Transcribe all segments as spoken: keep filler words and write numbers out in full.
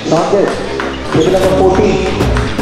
Shortest, table number fourteen.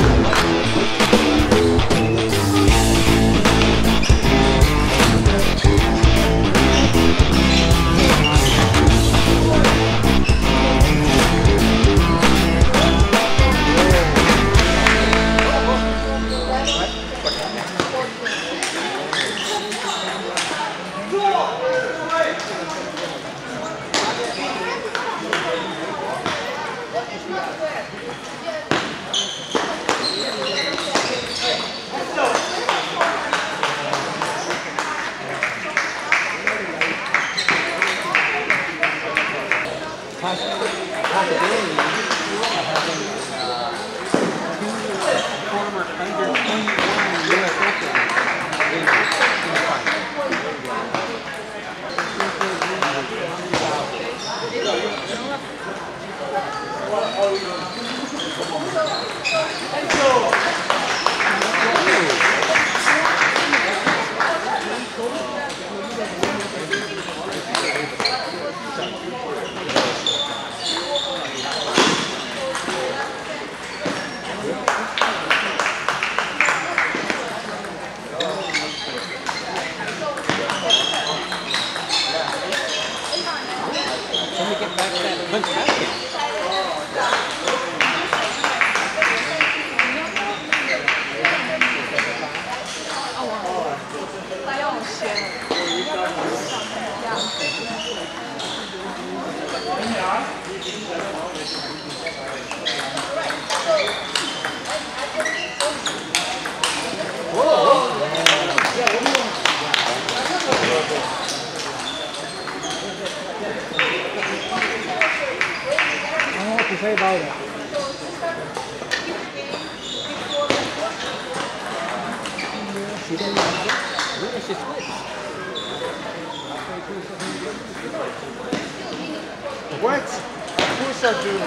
What? Of course I do.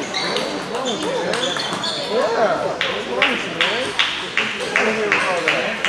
Yeah. What's wrong with you, man? I don't hear all that.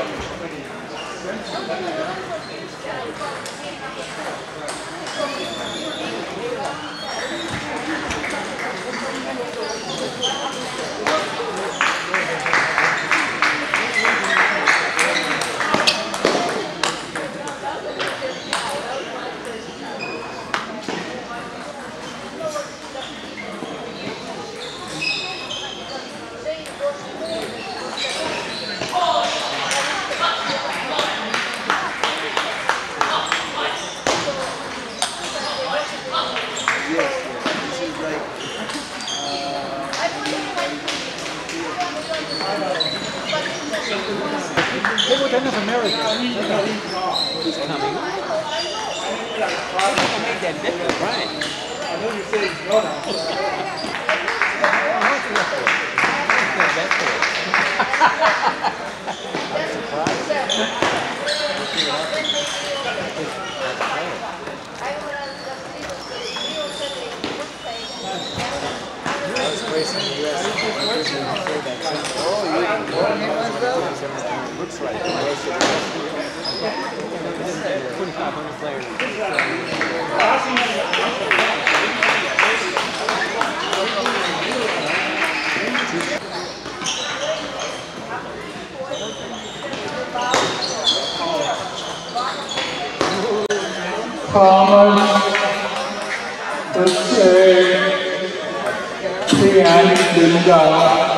Common to say the end Liu Dan.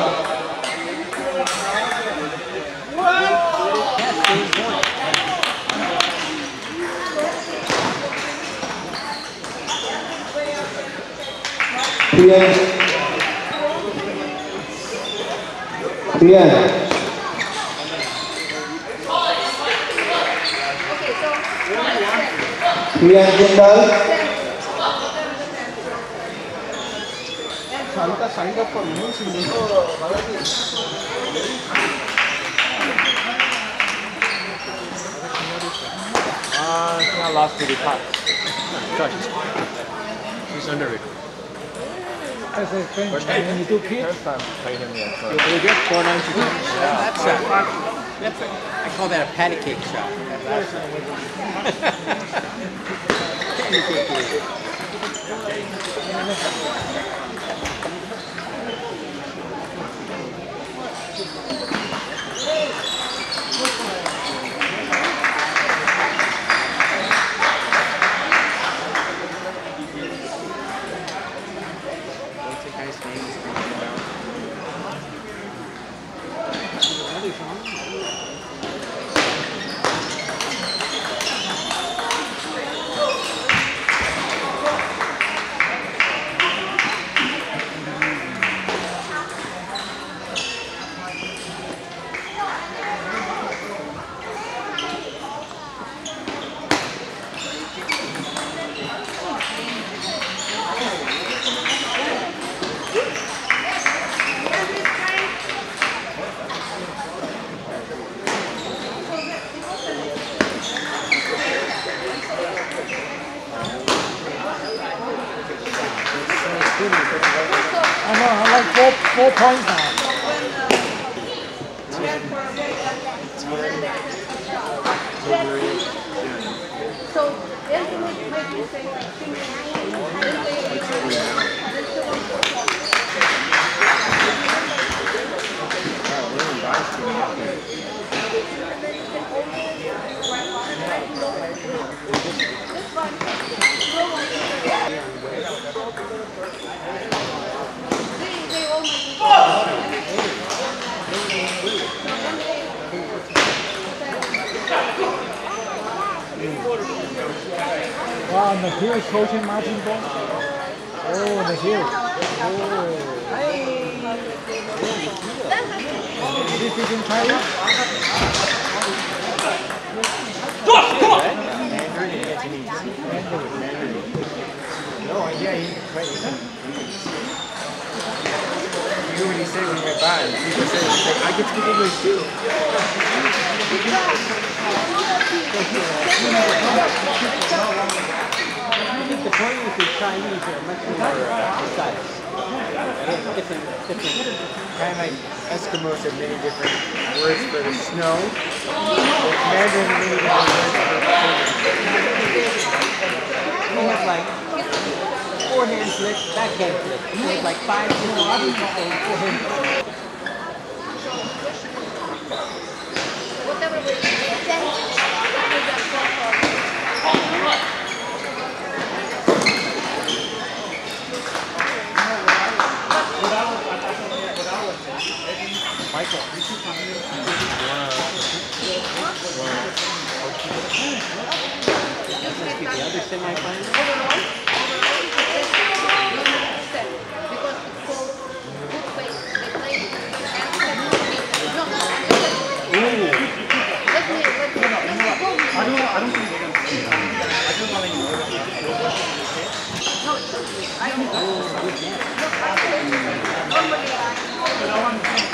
Priyan. Priyan. Priyan Jindal. Santa signed up for news in this. Ah, I think I lost to the top. Josh, he's underrated. First time, first time played him yet. So. You get four ninety two. Yeah. That's a, that's a, I call that a patty cake shot. That's nice names coming about. I know, I like four, four points now. So, they'll make, make you say like things Wow, Nikhil is coaching Martin Ball. Oh, Nikhil. Oh. Did you teach him Chinese? Come on! Mandarin and Cantonese. Mandarin. No idea he can play. You know when he said when he went by, people said, I can speak English too. I think the point is the Chinese are much more precise. Different, different. Kind of like Eskimos have many different words for the snow. With Mandarin, many different words for We have like forehand flip, backhand flip. We have like five different forehand flips. whatever we Michael, the other semi-final? I don't, I don't think they're going to see that. I don't want to know but I want to think.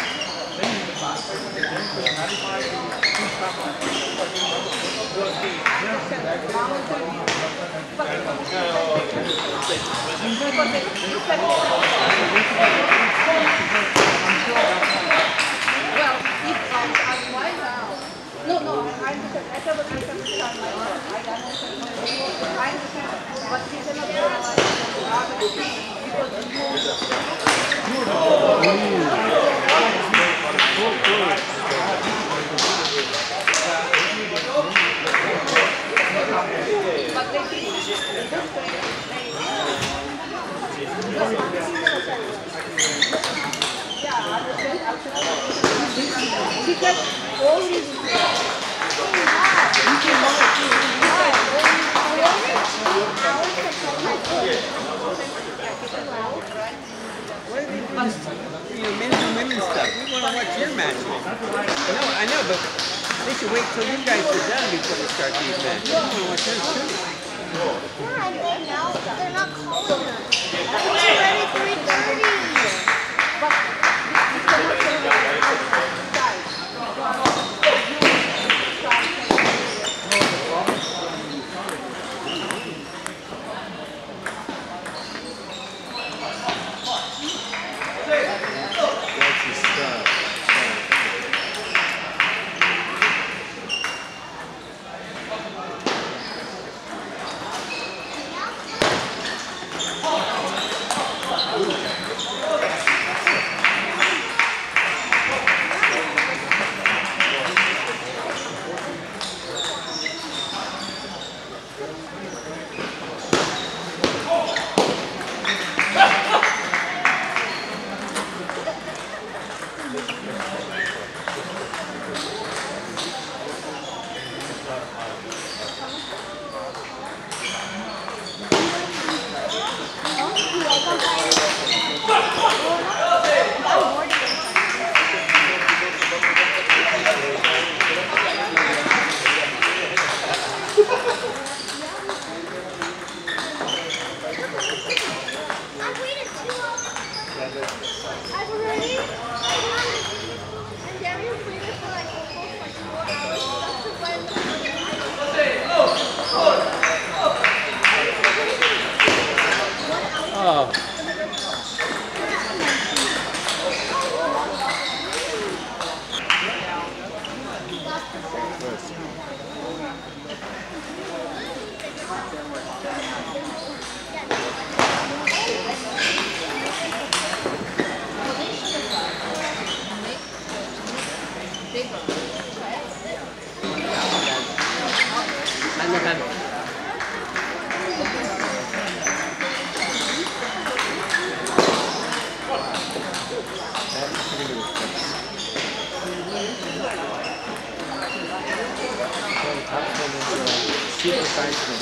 Well, if I'm otherwise now. No, no, I understand. I thought I can understand my work. I understand. I understand. But you cannot realize other things but they think yeah, I understand. Because all these You know, men's and women's stuff. We want to watch your matches. No, I know, but they should wait till you guys are done before they start these matches. We want to watch hers too. Yeah, they know. They're not calling us. It's already three thirty. Ooh. I've already. And Darius waited for like almost like four hours just to when. Oh. Super Sanctioned.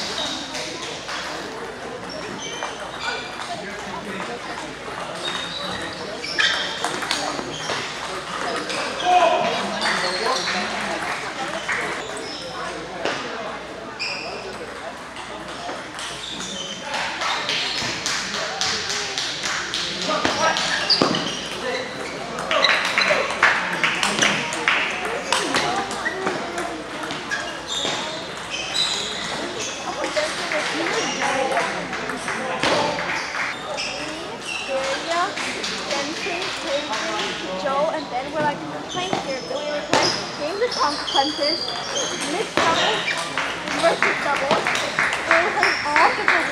Joe, and then we're like playing here. So we were playing games of consequences, mixed doubles versus doubles. It was like all different.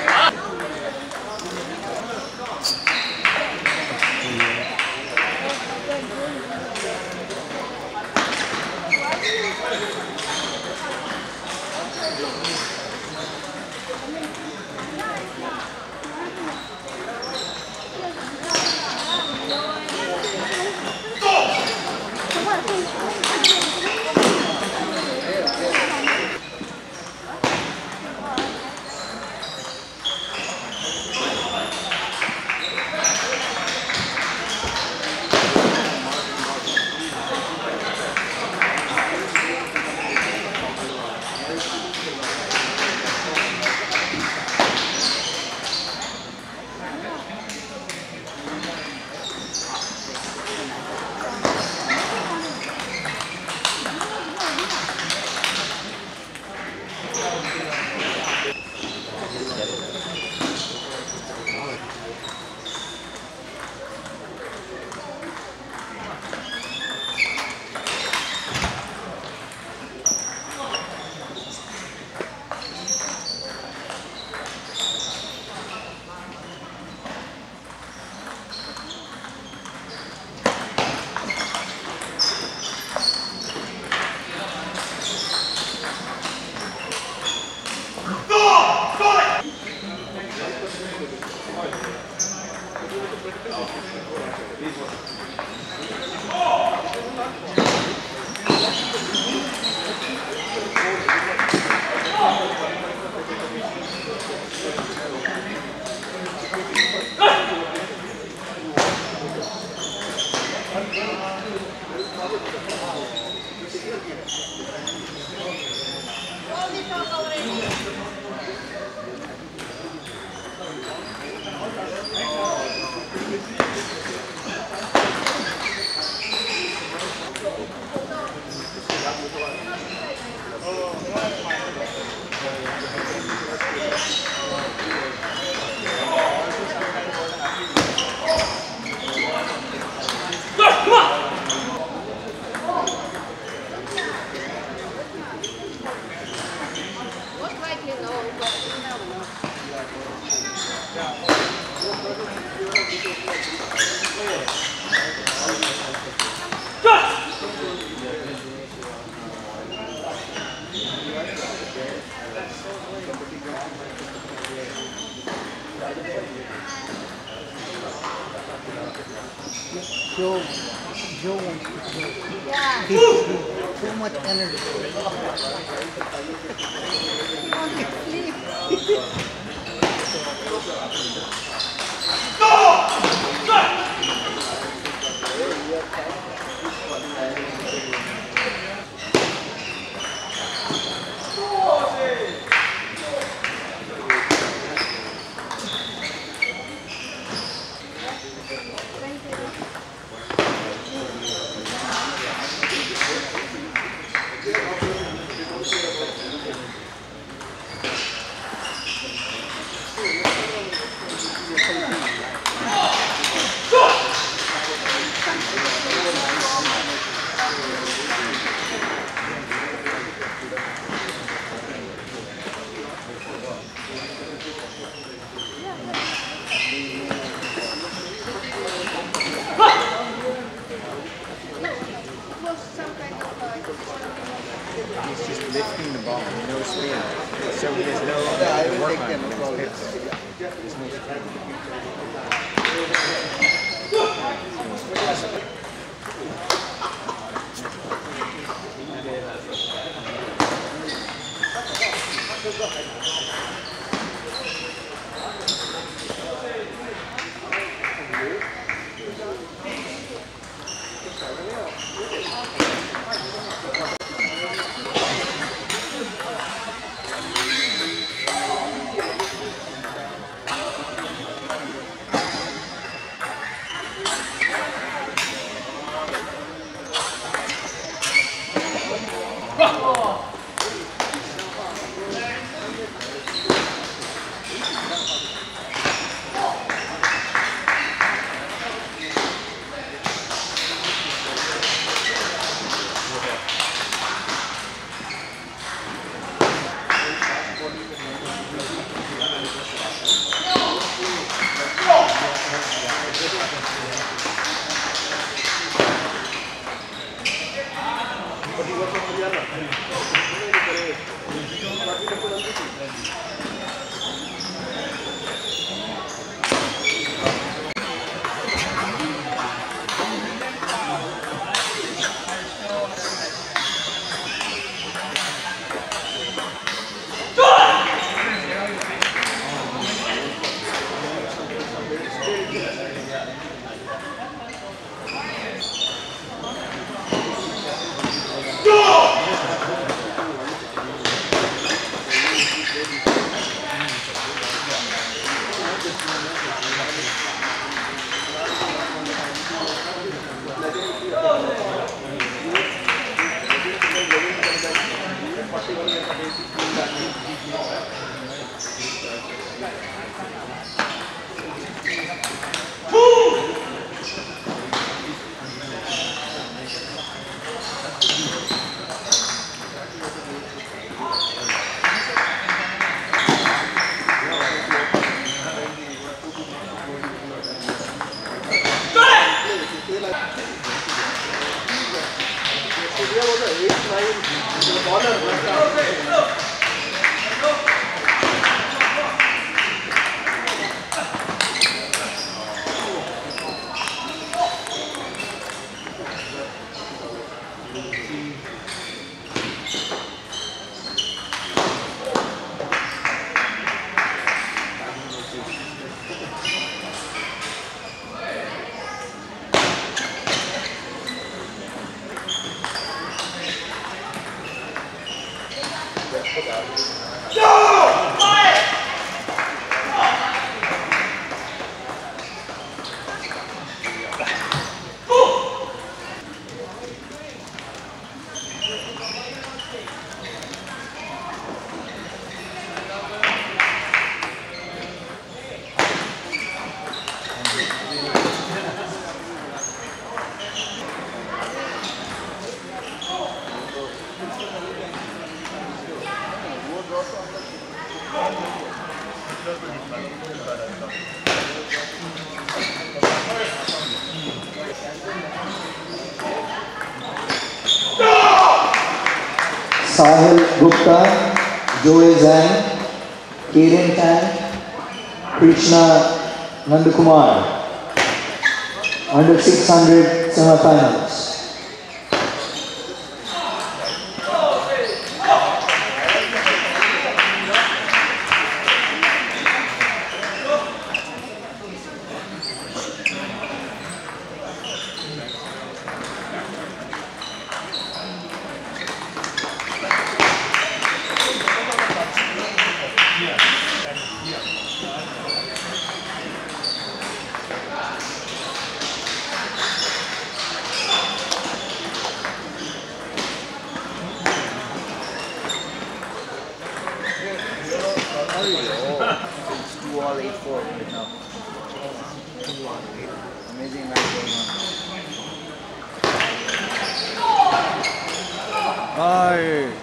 Joe, Joe wants to play. Yeah. He, he, too much energy. He wants to sleep. So he has no Yeah, I to will work take on them. No against problem. Pips. This moves. Sahil Gupta, Liu Dan, Kiran Tan, Krishna Nandakumar. Under six hundred semifinals. Do all eight four right now. Amazing match going on. Ay.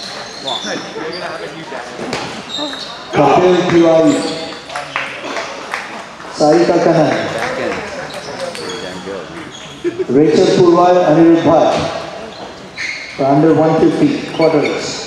Kapil Tiwari. Sarika Kannan, Rachel Purwal, Anirudh Bhatt, for under one fifty quarters.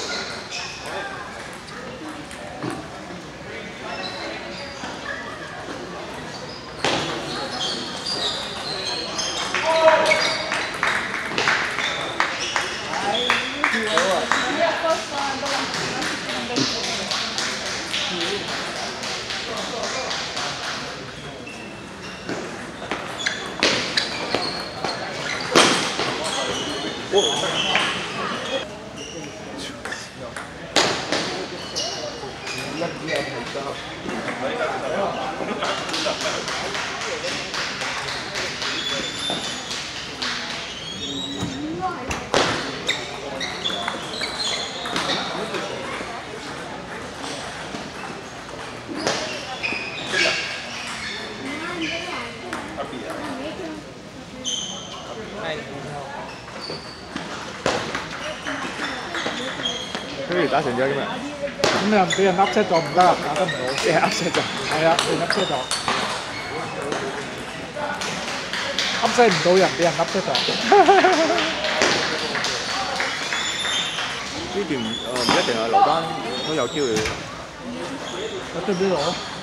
打成咗嘅咩？ 咁你又唔俾人 upset 咗唔得啦，打得唔好。 即係 upset 咗。 係啊，俾人 upset 咗。upset 唔到人，俾人 upset 咗。 呢段誒唔一定係劉丹都有機會。 我對邊度？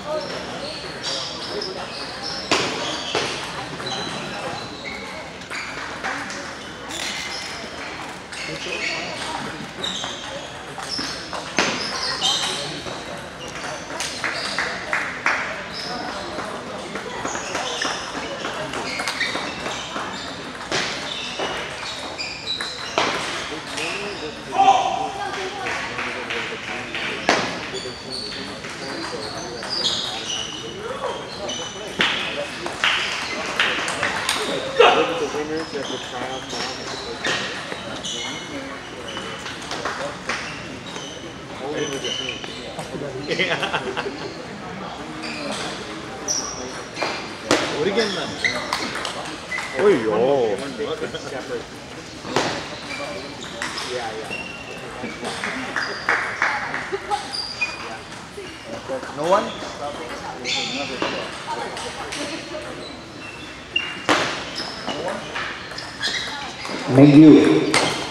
Original. Oh yo. No one? Mingyu.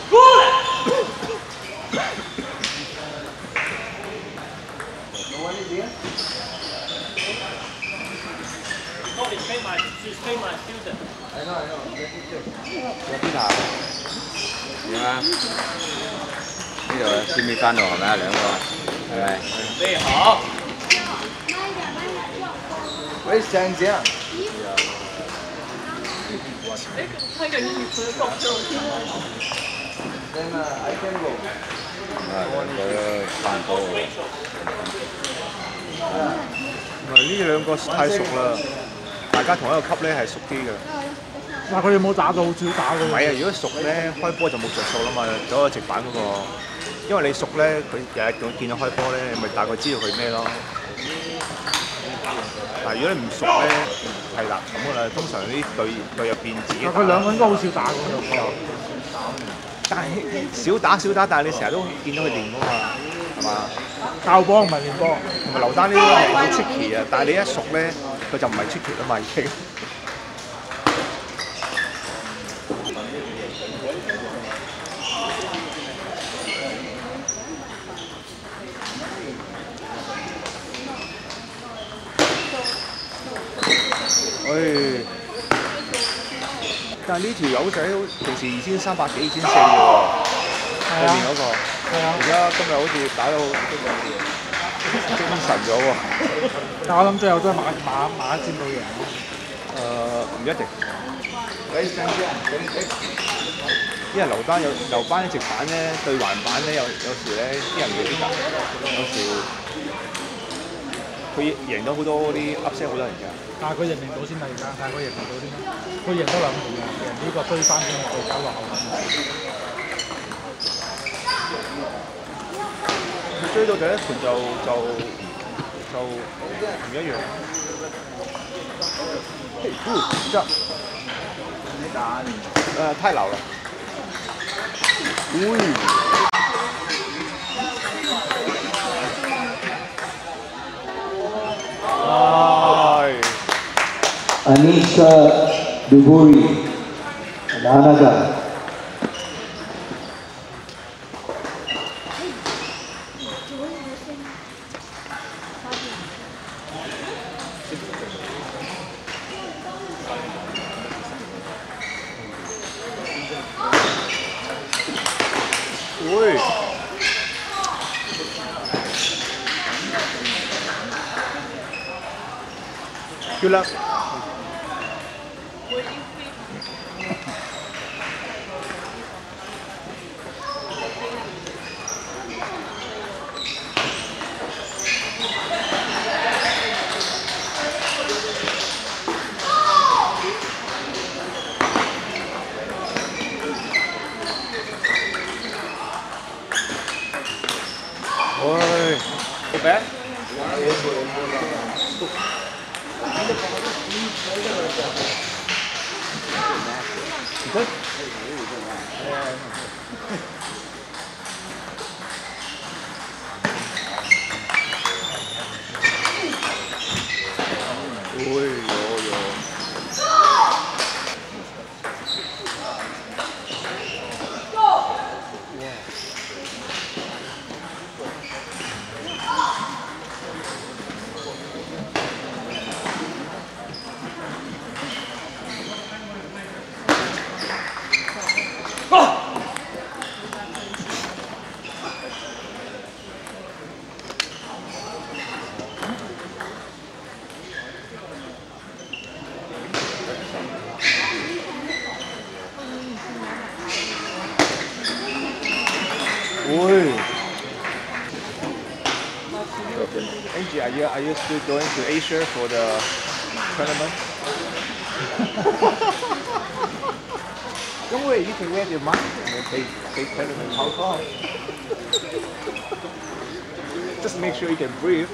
Milpitas 點啊？呢度見面翻到係咪啊？兩個係咪？你好。 喂，想這樣？ 睇緊熱水角度添啊 Then uh, I can go. 啊，兩個都差唔多喎。唔係呢兩個太熟啦，大家同一個級咧係熟啲嘅。 嗱，佢哋冇打到，好少打嘅。 唔係啊，如果熟咧，開波就冇着數啦嘛，走個直板嗰、那個，因為你熟咧，佢日日見見到開波咧，咪大概知道佢咩咯。但係如果你唔熟咧，係啦咁噶啦，通常啲隊隊入邊自己。 佢兩個應該好少打嘅喎。 但係少打少打，但係你成日都見到佢練噶嘛，係嘛？ 教波唔係練波。 同埋劉丹呢啲係好 tricky 啊，但係你一熟咧，佢就唔係 tricky 啦嘛已經。唉，但係呢條友仔平時二千三百幾、二千四嘅喎，對面嗰個。係啊。而家今日好似打到精神咗喎。 但我諗最後都係馬馬馬佔到贏。 誒唔一定。因為劉丹有劉班直板咧對橫板咧，有有時咧啲人未必得，有時佢贏到好多啲 upset 好多人㗎。 但係佢贏唔到先啦，而家但係佢贏唔到先啦，佢贏得兩盤嘅，贏呢個追翻先再搞落後咁。 佢追到第一盤就就就唔一樣。這沒打你。 誒太老了。อุ้ย唉 Anisha Duburi and Anaga. Ui. Joola. Ôi, cô bé. Good. Ôi, ôi, ôi. Ui. Angie, are you are you still going to Asia for the tournament? 因為以前我哋買，我哋哋 tournament 好高。Just make sure you can breathe.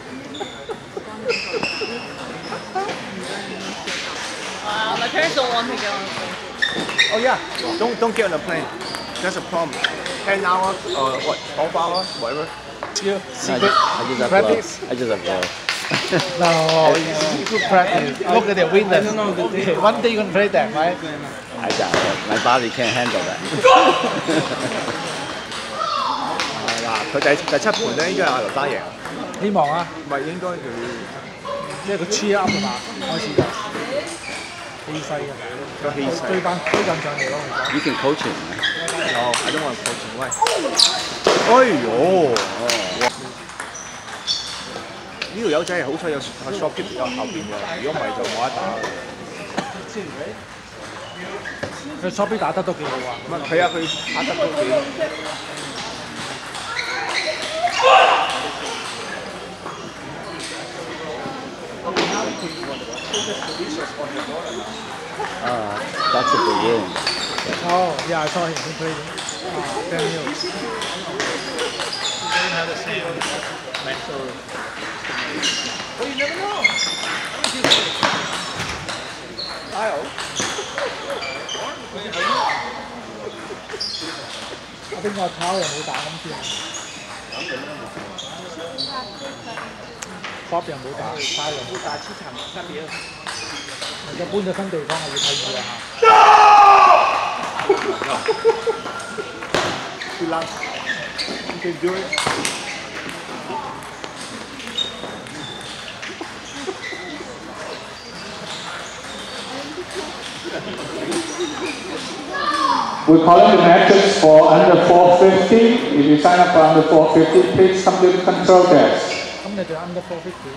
Uh, my parents don't want me to get on the plane. Oh yeah, don't don't get on the plane. That's a problem. Ten hours or what? Twelve hours, whatever. You secret I just have practice? to, I just have to. No, it's good practice. Look at the winners. One day you can play that, right? I doubt it. My body can't handle that. 係啦，佢第第七盤咧應該係阿劉丹贏， 希望啊， 唔係應該佢即係佢 cheer up 啊嘛，開始就氣勢嘅， 個氣勢。 追翻追緊上嚟咯。 You can coach him. No, I don't want to coach him. Why? 哎呦！呢條友仔係好彩有 short kick 有後邊嘅，如果唔係就冇得打。 佢 short 打得都幾好啊！ 唔係係啊，佢打得都幾。 Uh, that's a begin. Oh, yeah, I saw him. He played. Uh, Ben Mills. Well, you never know. Style. 我邊個炒又冇打咁先 ，Bob 又冇打，沙又冇打，黐層三比二。就搬咗新地方，我要睇住啊嚇。 Good luck. You can do it. We're calling the matches for under four fifty. If you sign up for under four fifty, please come to the control desk. 咁你哋 under four fifty？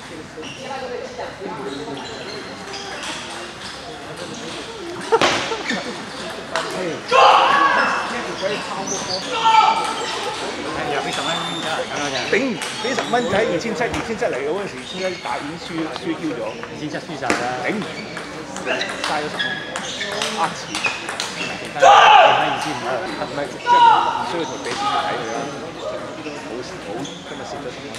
又俾十蚊頂，俾十蚊仔二千七，二千七嚟嘅嗰陣時，二千一打已經輸輸 Q 咗，二千七輸晒啦，頂，嘥咗十蚊，呃錢，其他二千五啦，唔係即係唔需要同俾錢睇佢啦，好好今日蝕咗十蚊。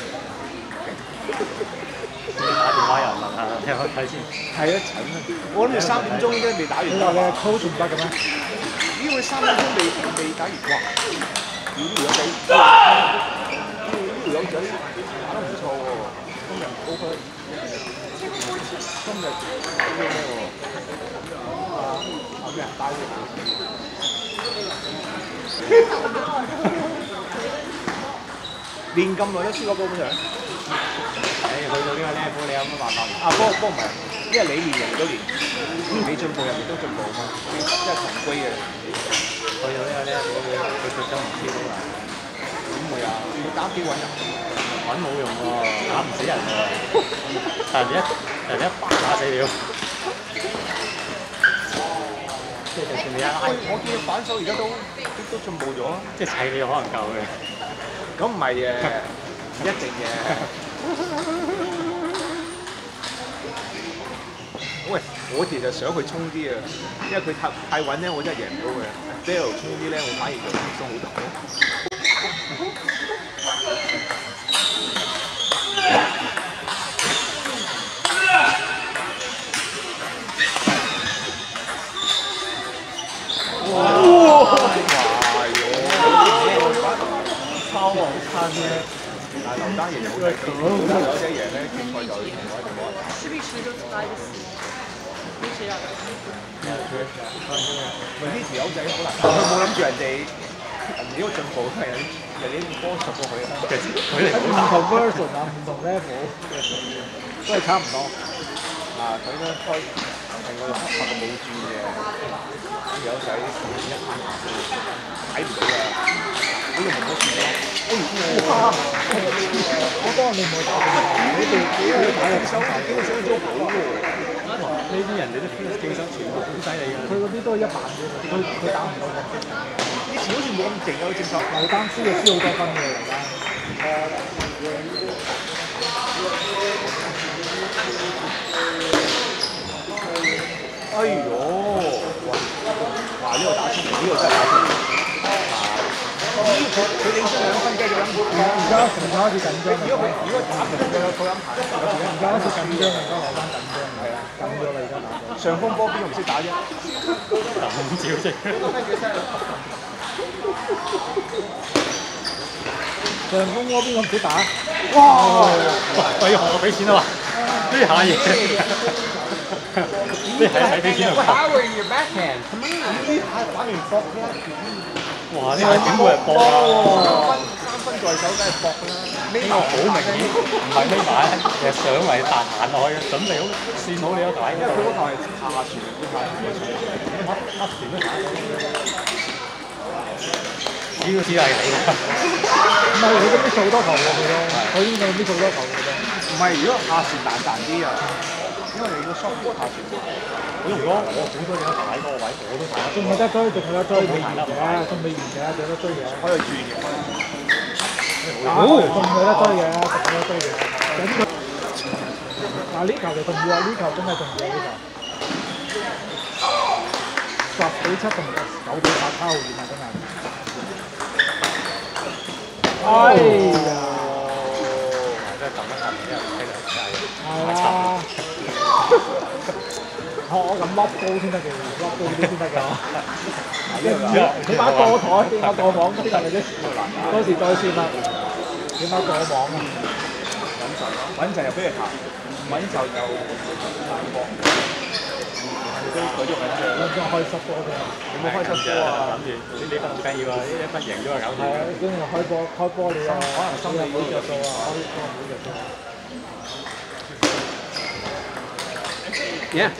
你打電話又問下聽下睇先。 係啊，蠢啊！我諗住三點鐘應該未打完。 你話你 coach 唔得嘅咩？ 咦？佢三點鐘未未打完，哇！呢條友仔，呢條友仔打得唔錯喎。 今日 over 今日咩喎？啊啊咩啊？大會練咁耐都輸過波本上。誒，去到呢個 level 你有乜辦法？啊，波波唔係，因為你練人哋都練，你進步人哋都進步嘛，即係同歸嘅。去到呢個 level 佢佢走唔知到啦。點會啊？你打幾穩人？揾冇用喎，打唔死人喎。人哋一人哋一巴打死了。即係就算你一拉，我見反手而家都都進步咗，即係砌你可能夠嘅。咁唔係嘅，唔一定嘅。喂，我其實想佢衝啲啊，因為佢太太穩咧，我真係贏唔到佢。即係衝啲咧，我反而就輕鬆好多。哇！超好看嘅，但係劉丹爺又好睇，有隻贏咧，決賽就同我一樣。是必須都拉個死，必須要。喂，呢條友仔好難，佢冇諗住人哋人哋嗰個進步係人哋波十過佢啊，佢哋唔同 version 啊，唔同 level， 都係差唔多。嗱，佢咧開係我哋黑白嘅冇轉嘅。有仔一排睇唔到啊！呢個唔好轉咯。哇！我幫你冇打，你哋幾個打入手，幾個手都好喎。呢啲人哋啲競爭全部好犀利㗎。佢嗰啲都係一百嘅，佢佢打唔到嘅。以前好似冇咁勁啊，正確。劉丹輸就輸好多分嘅劉丹。哎呦！哇！呢個打出嚟，呢個真係打出嚟。佢佢領先兩分雞嘅音，而家成日開始緊張。如果佢如果打唔到有噪音牌，而家開始緊張，而家落翻緊張。係啊，緊咗啦，而家打咗。上風波邊個唔識打啫？咁少啫。上風波邊個唔識打？哇！我要學我俾錢啊嘛！呢下嘢。你係睇俾錢啊！喂 ，How are your backhand？咁樣呢下玩完搏啦！哇！呢下點會係搏啊？三分三分在手，梗係搏啦！呢個好明顯唔係匿埋，其實上嚟彈彈落去嘅，準備好線好你嗰球喺嗰度。因為佢嗰球係下傳嘅，下傳嘅傳，乜乜傳都打到。呢個只係你㗎。唔係佢咁啲做多球喎，佢都佢呢個啲做多球嘅啫。唔係，如果下傳彈彈啲啊。因為你個 shot 波下傳，如果我好多嘢打嗰個位，我都打。仲有得追，仲有得追，未完嘅，仲未完嘅，仲有得追嘅。可以轉嘅。好，仲有得追嘅，仲有得追嘅。嗱呢球就重要啊！呢球真係重要呢球。十比七同九比八差好遠啊！真係。哎呀！真係撳一撳，因為睇嚟真係。係啊。我我咁笠高先得嘅，笠高啲先得㗎。起碼過台，起碼過網先係咪先？到時再算啦。起碼過網啊！穩陣咯，穩陣又俾佢彈，唔穩就又難過。佢都佢都緊張。緊張開濕波嘅。有冇開濕波啊？諗住呢呢分好緊要啊！呢一分贏咗就搞掂。係啊，跟住開波開波你啊，可能心理冇着數啊，開波冇着數。Yeah.